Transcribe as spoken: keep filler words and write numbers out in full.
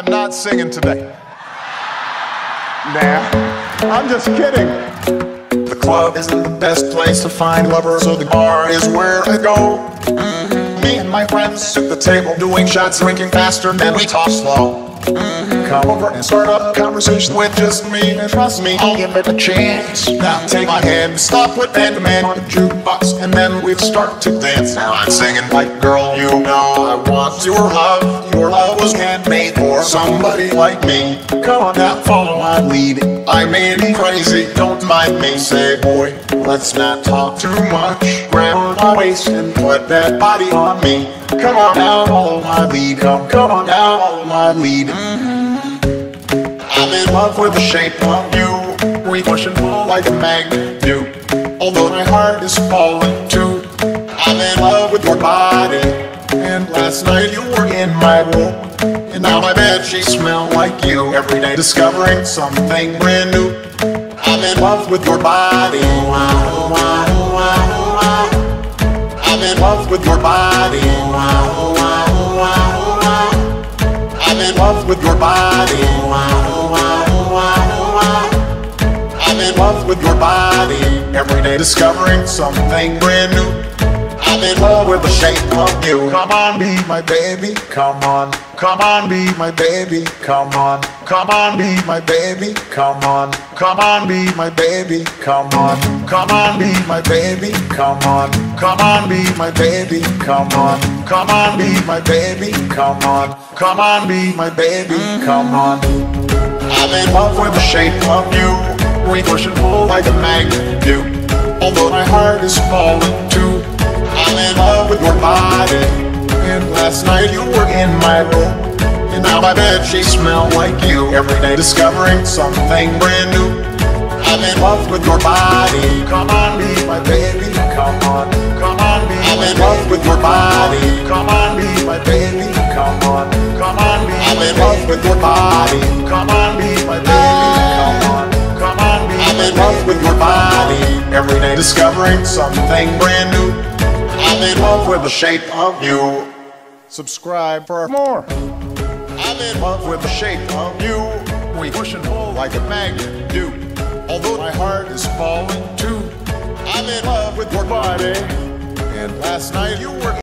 I'm not singing today. Nah, I'm just kidding. The club isn't the best place to find lovers, so the bar is where I go. Mm-hmm. Me and my friends at the table doing shots, drinking faster, and we talk slow. Mm-hmm. Come over and start up a conversation with just me, and trust me, I'll give it a chance. Now take my hand, stop, put and man on the jukebox, and then we'd start to dance. Now I'm singing like, girl, you know I want your love. Your love was handmade for somebody like me. Come on now, follow my lead. I may be crazy, don't mind me. Say, boy, let's not talk too much. Grab my waist and put that body on me. Come on now, follow my lead. Come, come on now, follow my lead. Mm-hmm. I'm in love with the shape of you. We push and pull like a magnet do. Although my heart is falling too. I'm in love with your body. And last night you were in my room, and now my bedsheets smell like you. Every day discovering something brand new. I'm in love with your body. Wow, wow, wow, wow. I'm in love with your body. Wow, wow, wow, wow. I'm in love with your body. Wow, wow, wow, wow. I'm in love with your body. Every day discovering something brand new. I'm in love with the shape of you. Come on, be my baby, come on. Come on, be my baby, come on. Come on, be my baby, come on. Come on, be my baby, come on. Come on, be my baby, come on. Come on, be my baby, come on. Come on, be my baby, come on. Come on, be my baby, come on. I'm in love with the shape of you. We push and pull like a magnet do. Although my heart is falling too. I'm in love with your body. And last night you were in my room, and now my bedsheets smell like you. Every day discovering something brand new. I'm in love with your body. Come on, be my baby, come on. Come on, be I'm in love with your body. Come on, be my baby, come on. Come on, be I'm in love with your body. Come on, be my baby, come on. Come on, be I'm in love with your body. Every day discovering something brand new. I'm in love with the shape of you. Subscribe for more. I'm in love with the shape of you. We push and pull like a magnet do. Although my heart is falling too. I'm in love with your body. And last night you were